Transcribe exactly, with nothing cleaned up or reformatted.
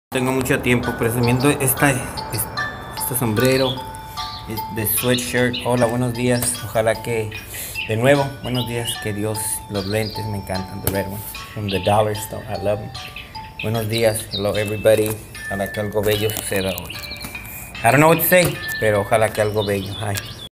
Tengo mucho tiempo presumiendo esta, este sombrero de sweatshirt. Hola, buenos días. Ojalá que, de nuevo, buenos días. Que Dios, los lentes me encantan. The red ones from the dollar store. I love them. Buenos días. Hello, everybody. Ojalá que algo bello suceda hoy. I don't know what to say, pero ojalá que algo bello. Hi.